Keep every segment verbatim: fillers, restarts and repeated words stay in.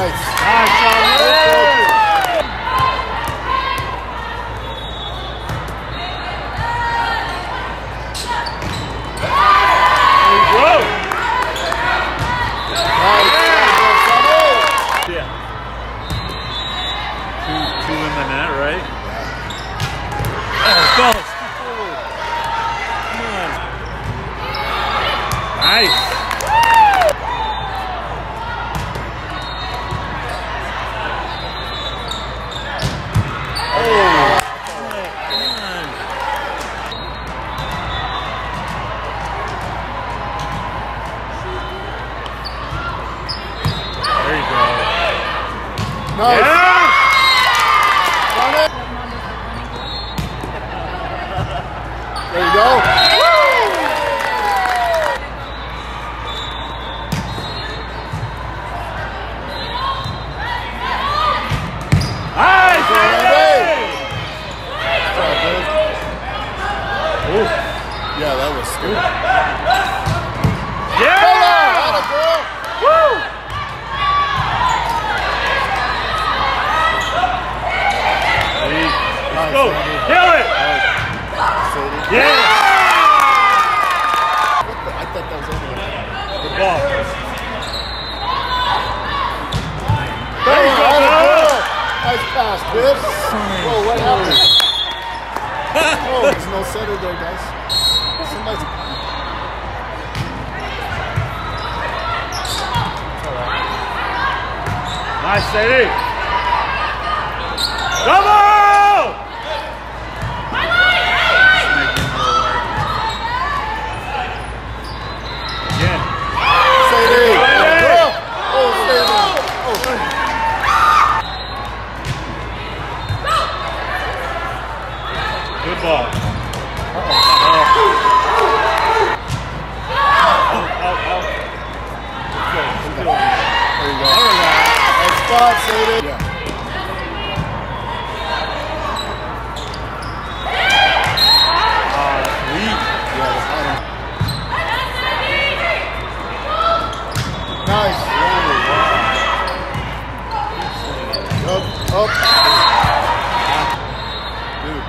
Nice. Nice, Charlie. Nice. Oh. There you go. Nice. Yeah. There you go. Yeah, that was good. Yeah! Atta girl. Woo! Let's go. Kill it! Yeah! What the? I thought that was over there. Good ball. There you go. Go. Nice pass, Bibbs. Whoa, what happened? Oh, there's no center there, guys. Somebody's... Nice, Sadie. Double! Again. Sadie. Sadie. Oh, Sadie. Oh. Good ball. There you go. Nice spot, Sadie. Yeah. Oh, sweet. Yeah, that's nice. Up, up. Dude.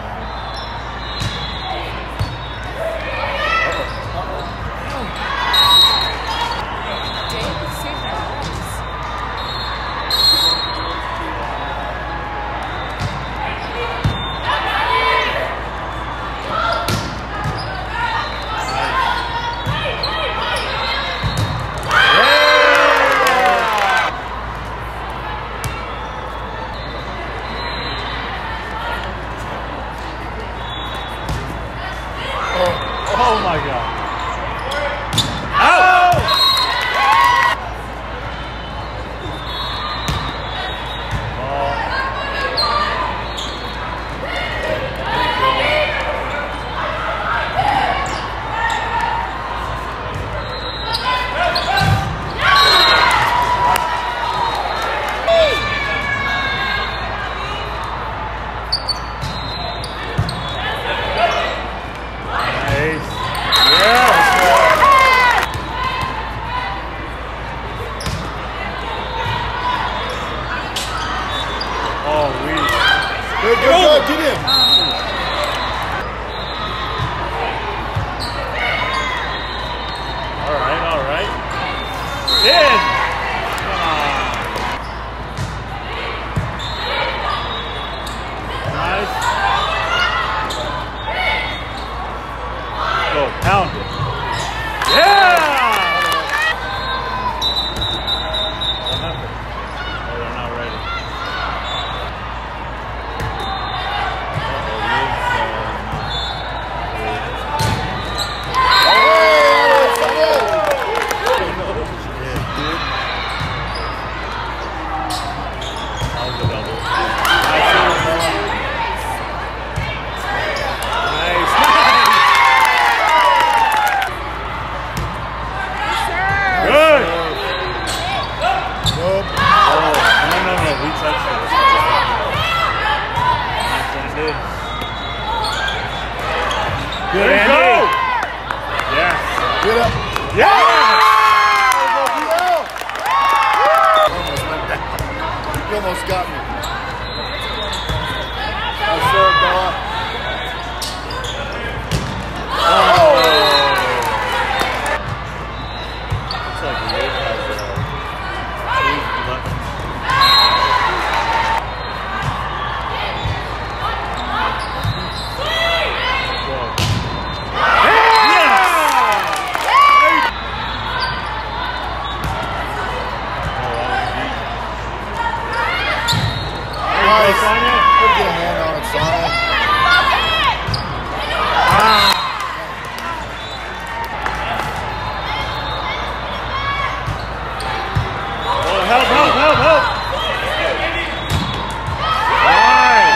Oh my God. Out! Nice. Yeah. Oh, we. Good, good, good. Get in. All right, all right. In. Come on. Nice. Go, pound it. Yeah! What happened? Oh, they're not ready. Good, there you Andy. go. Yes. Get up. Yeah. Almost went down. almost got me. Nice serve, Bella. Oh! Looks like Wade has a eight left. Nice. Get a hand on it, Sonny. Ah. Oh, help, help, help, help. Nice.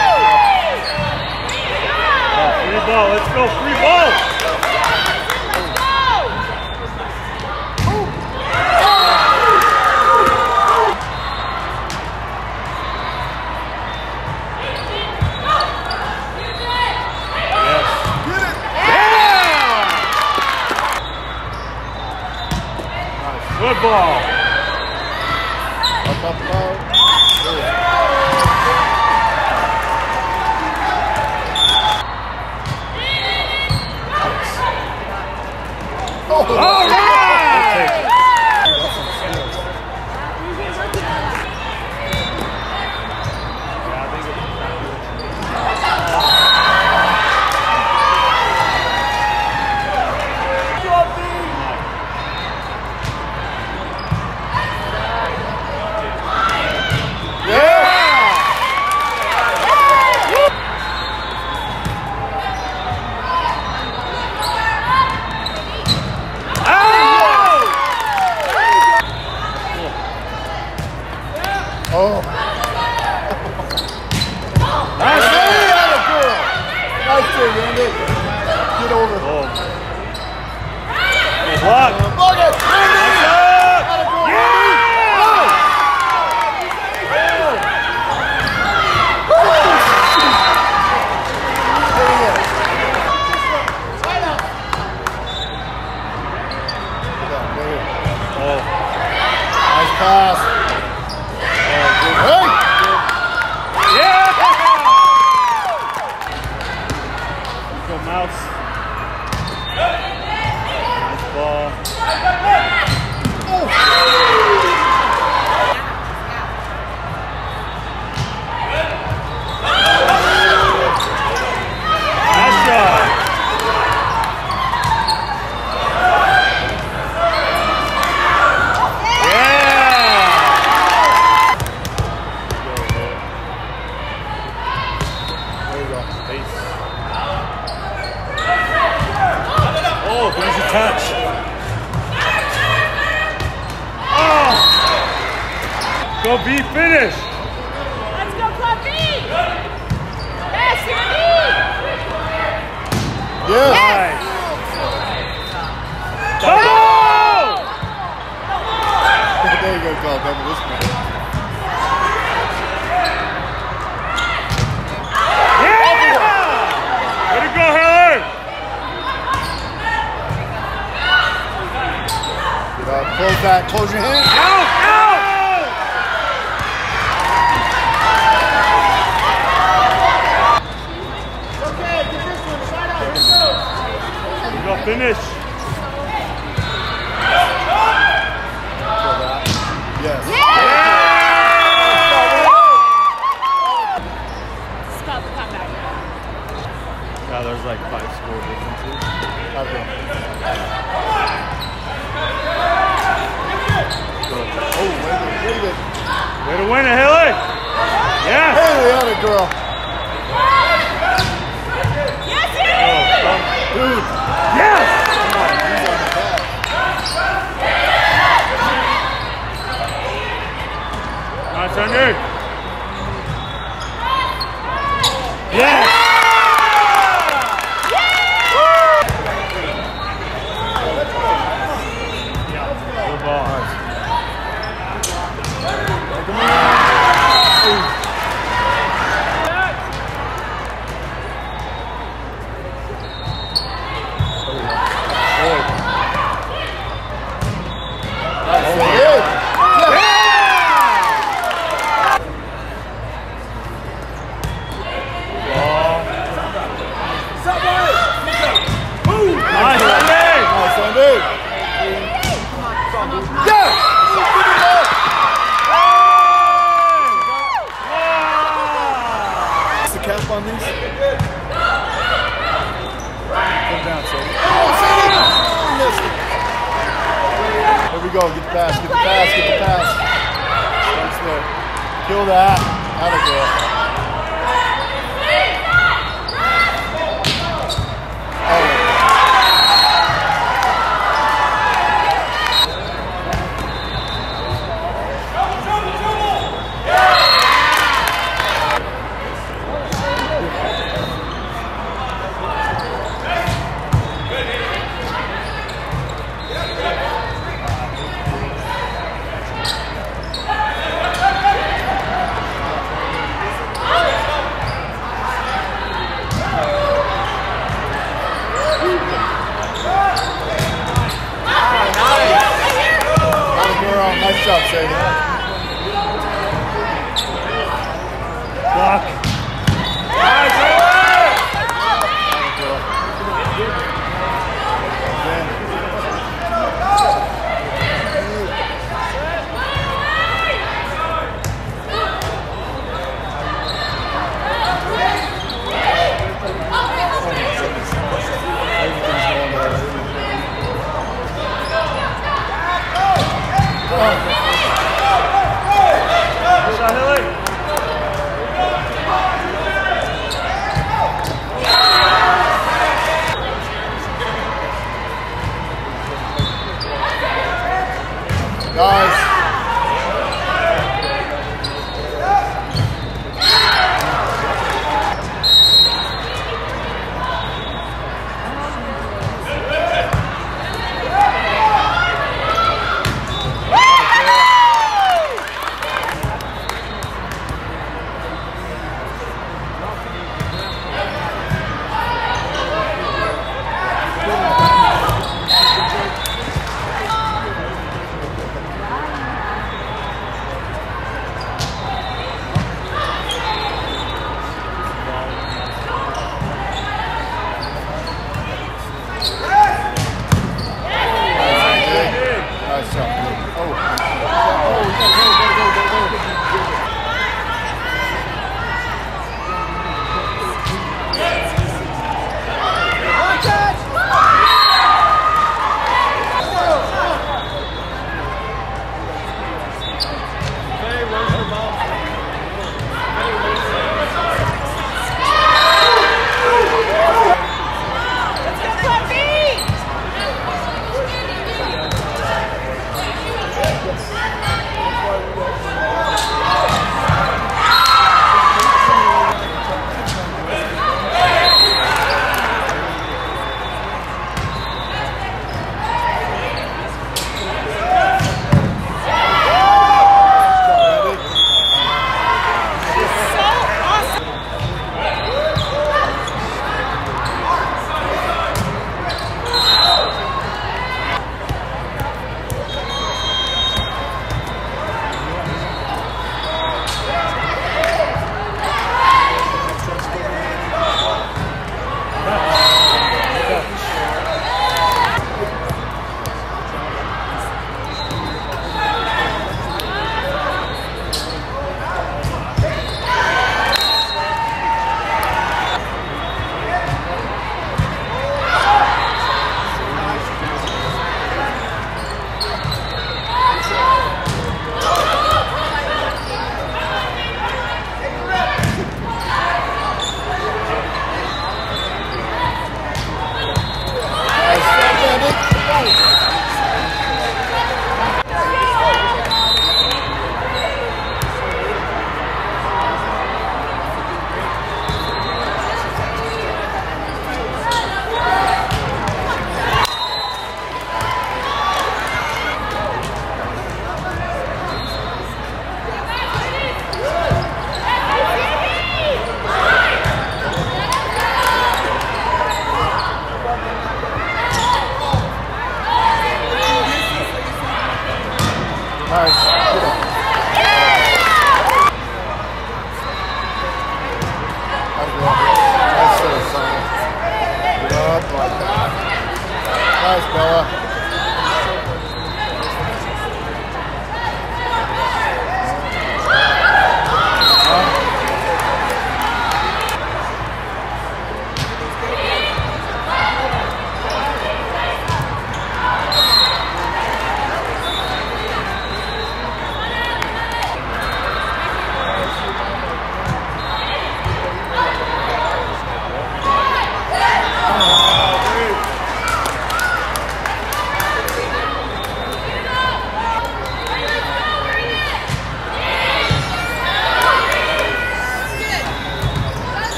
Oh, free ball. Let's go. Free ball. Good ball. Up, up, up. Oh, all right. Oh. Nice. Nice thing, Andy. Get over. Oh. Good luck. Look at Andy. Oh. Nice pass. Mouse. Nice ball. Oh. Nice shot. Yeah. There you go. Peace. Oh, there's a touch. Oh! Go B, finish. Let's go, Club B! Yes, Andy! Yes. Nice. Oh! There you go, Club. Over this one. Yeah! Way to go, Heller! Uh, close that. Close your hand. Out! Out! Okay, get this one. Side out. Here we go. You go finish. Yes. Yeah! Stop the comeback. God, there's like five score differences. Okay. Oh, wait a minute. Way to win it, Haley! Yeah! Hey, the other girl. Yes, Andy! Dude. Yes! Come on, he's on the back. Nice, Andy! Yes! Good ball. on these? Put it down, Sadie. Oh, Sadie! Oh, missed it. There we go. Get the pass. Get the pass. Get the pass. That's there. Kill that. Out of there.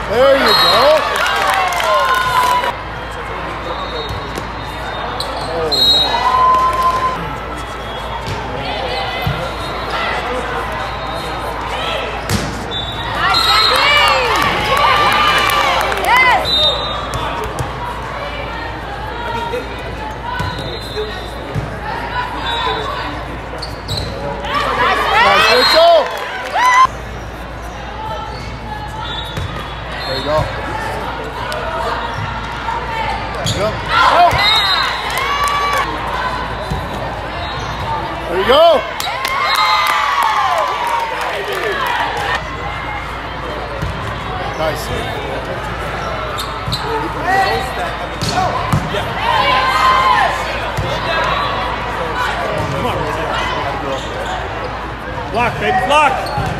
There you go. There you go. Yep. Oh. There you go. Nice. Block, baby, block!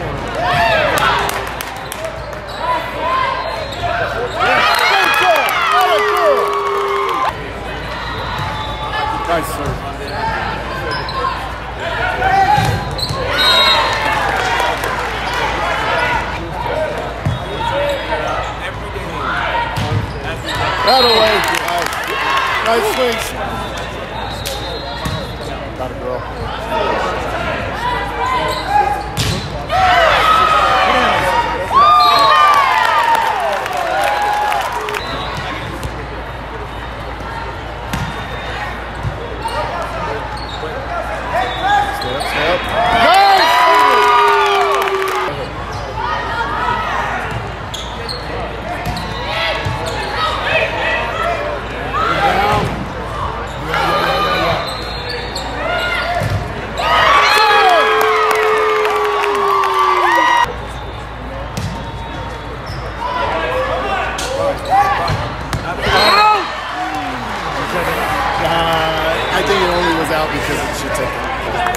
Nice, sir. That away. Nice. Nice swings. Got it, girl. I think it only was out because it should take it.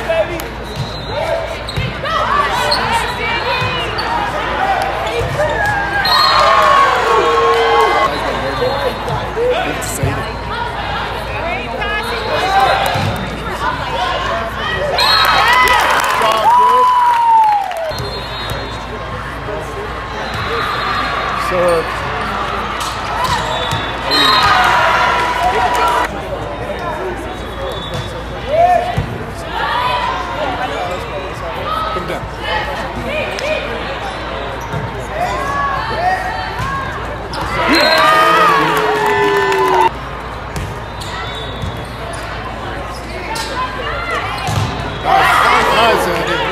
Serve. Put him down. Nice, nice, Andy.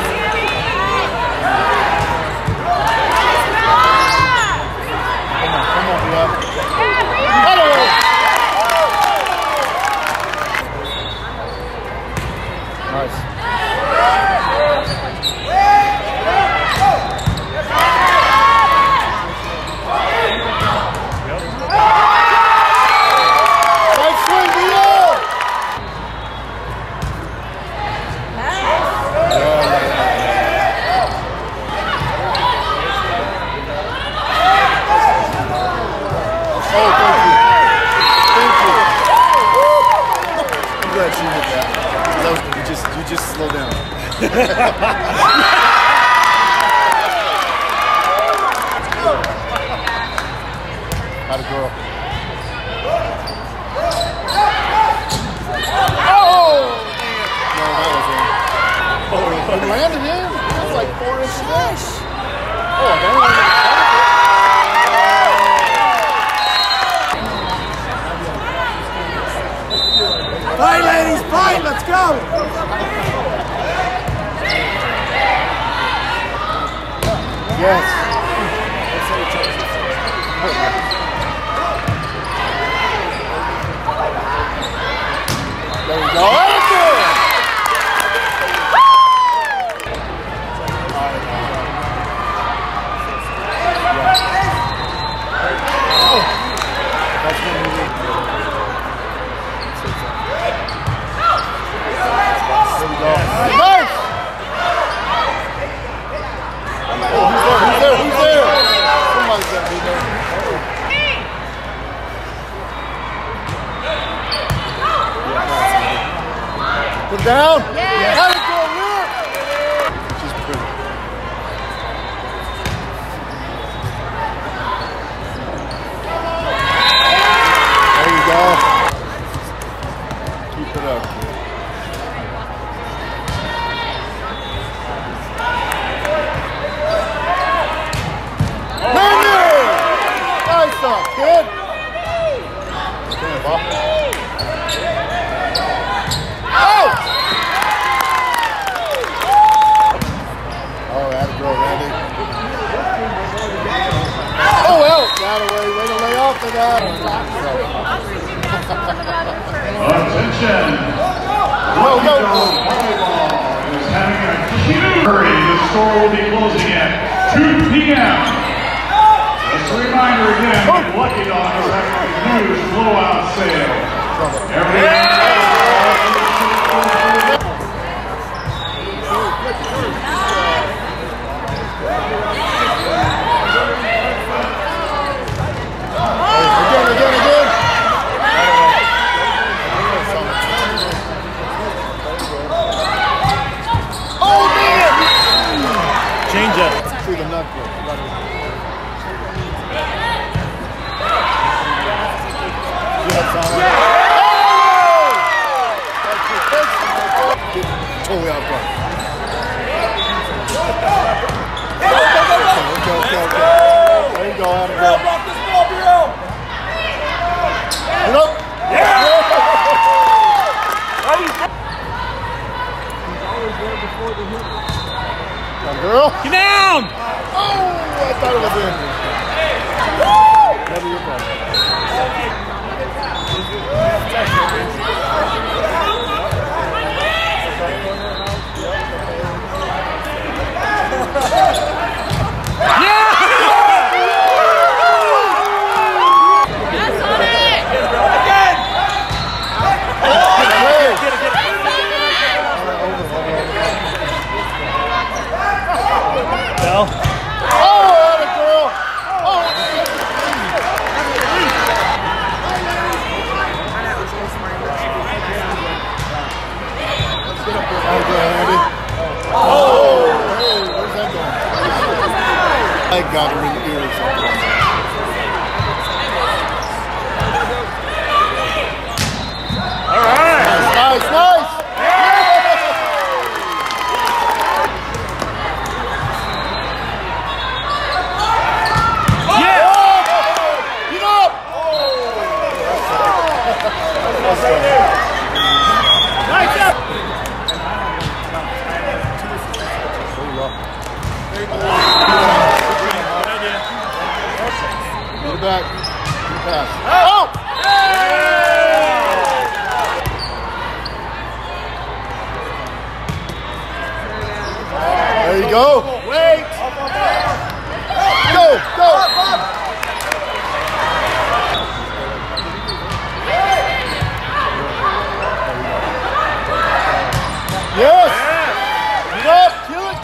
You just slow down. How to girl. Oh! No, that was in. Oh, it landed in. That was like four inches in. Oh, that was Fine, ladies, fine, let's go! Yes. There we go. Put down. Yeah. Let it go, She's pretty. like that. Attention. Go, go. Volleyball is having a huge hurry. The score will be closing at two p m Just a reminder again, that Lucky Dog is having a huge blowout sale. Everyone. Again, again, again. Oh, man! Change it. See the nut. Totally out front. Okay, okay, okay. There you go, Adam. Go. Rock this ball, Bureau! Get up! Yeah! Come, girl. Get down! Oh, I thought it was in. Never your problem. I got her in the ears. All right. Nice, nice, nice. Yeah. Oh, get up. Nice up. Get it back. Get it pass. Oh! There you go. Wait! Go, go. Yes. Get up. Kill it.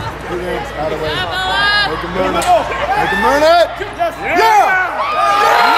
Make him earn it. Make him earn it. Yeah! Yeah!